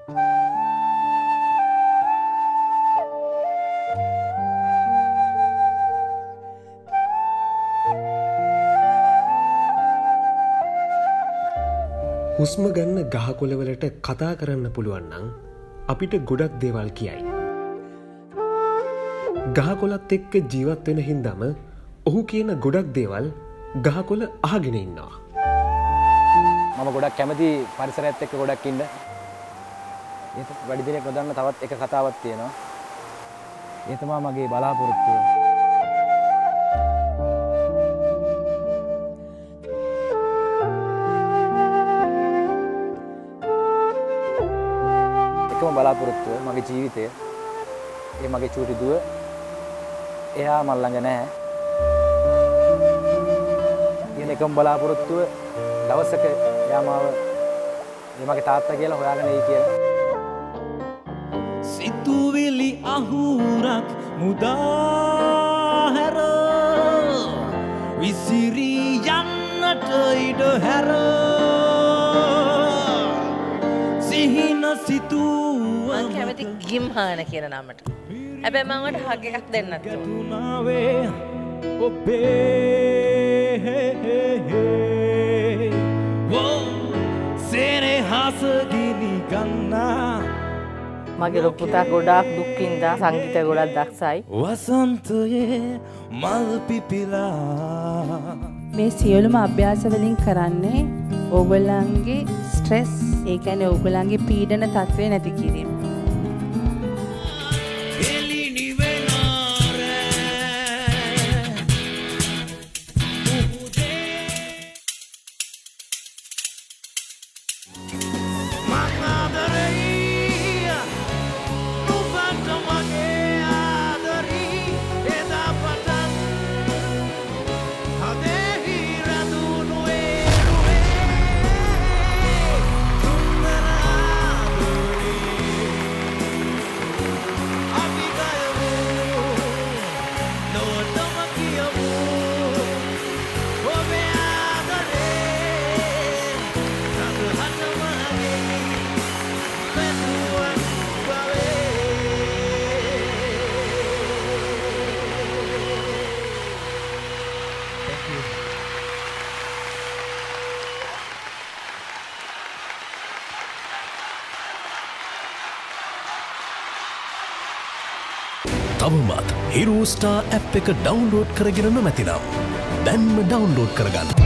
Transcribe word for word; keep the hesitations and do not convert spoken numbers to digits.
හුස්ම ගන්න ගහකොළවලට කතා කරන්න පුළුවන් නම් අපිට ගොඩක් දේවල් කියයි. ගහකොළත් එක්ක ජීවත් වෙන හින්දාම ඔහු කියන ගොඩක් දේවල් ගහකොළ අහගෙන ඉන්නවා. මම ගොඩක් කැමති පරිසරයත් එක්ක ගොඩක් ඉන්න. ඒක වැඩි දිනක් නොදන්න තවත් එක කතාවක් තියෙනවා. ඒ තමයි මගේ බලාපොරොත්තුව. එකම බලාපොරොත්තුව මගේ ජීවිතය. ඒ මගේ චූටි දුව. එයා මල් ළඟ නැහැ. ඊළ එකම බලාපොරොත්තුව දවසක එයා මාව මේ මගේ තාත්තා කියලා හොයාගෙන එයි කියලා. සිතුවිලි අහුරක් මුදා හැර විසිරී යන්නට ඉඩ හැර සිහින සිතුව මං කැමති ගිම්හාන කියන නමට. හැබැයි මම වට හග් එකක් දෙන්නත් තුනාවේ ඔබේ වෝ සෙනෙහස ගිනි ගන්නා මගේ ලොකු පුතා ගොඩාක් දුක් විඳා සංගීතය ගොඩක් දක්ෂයි. වසන්තයේ මල් පිපිලා මේ සියලුම අභ්‍යාස වලින් කරන්නේ ඕගොල්ලන්ගේ ස්ට්‍රෙස්, ඒ කියන්නේ ඕගොල්ලන්ගේ පීඩන තත්ත්වය නැති කිරීම. තවමත් හිරෝ ස්ටාර් ඇප් එක ඩවුන්ලෝඩ් කරගෙන නොමැතිනම් දැන්ම ඩවුන්ලෝඩ් කරගන්න.